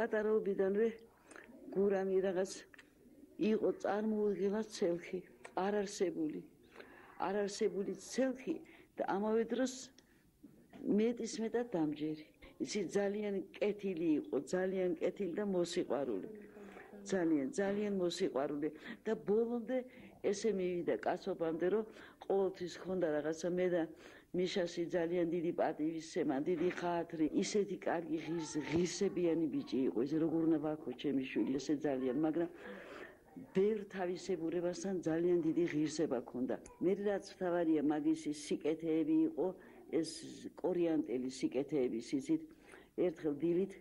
პატარაობიდანვე გურამი რაღაც იყო წარმოუდგენლად ცელქი, არ არსებული ცელქი და ამავე დროს მეტისმეტად დამჯერი. ისი ძალიან კეთილი იყო, ძალიან კეთილი და მოსიყვარული. ძალიან მოსიყვარული და ბოლომდე ესე მივიდა კაცობამდე, რომ ყოველთვის ხონდა რაღაცა მე და მიშასი ძალიან დიდი პატივისცემა, დიდი ხათრი, ისეთი კარგი ღირსებიანი ბიჭი იყო, ეს როგორ უნდა ვაქო ჩემი შვილი, ესე ძალიან, მაგრამ ბევრ თავისებურებასთან ძალიან დიდი ღირსება ჰქონდა. მე რაც მთავარია მაგისი სიკეთეები იყო, ეს კორიანტელი სიკეთეები სიცით, ერთხელ დილით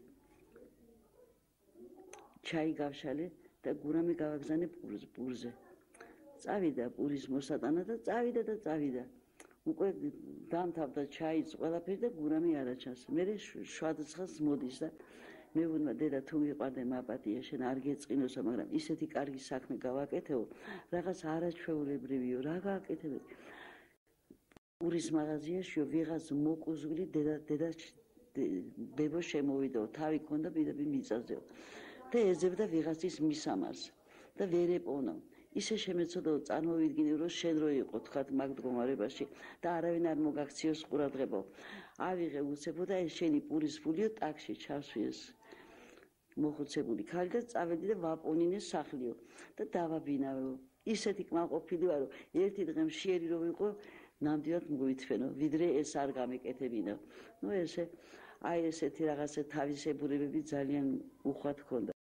ჩაი გავშალე და გურამი გავაგზავნე პურზე. წავიდა პურის მოსატანა და წავიდა. უკვე დამთავრდა ჩაიც ყველაფერი და გურამი არაჩანს. მე შვადრცხას მოდის და მე ვუნა დედა თუ მიყვარდე მაპატია შენ არ გეწყინოსა, მაგრამ ისეთი კარგი საქმე გავაკეთეო, რაღაც არაჩვეულებრივიო, რა გააკეთებე. პურის მაღაზიაშიო ვიღაც მოკუზული დედა ბებო შემოვიდაო, თავი ქონდა პირდაპირ მიწაზეო და ეძებდა ვიღაცის მისამარს და ვერ ეპოვნა. ისე შემეცოდაო წარმოვიდგინე, რომ შენ რო იყო თქვათ მაგ მდგომარეობაში და არავინ არ მოგაქციოს ყურადღებაო. ავიღე უცებო და ეს შენი პურის ფულიო ტაქსში ჩავსვიეს მოხუცებული ქალი და წავედი და ვაპონინე სახლიო და დავაბინავო. ისეთი კმაყოფილი ვარო, ერთი დღე მშიერი რო ვიყო, ნამდვილად მგვითფენო, ვიდრე ეს არ გამეკეთებინო. ნუ ესე, აი ესეთი რაღაცა თავისებურებები ძალიან უხვად ჰქონდა.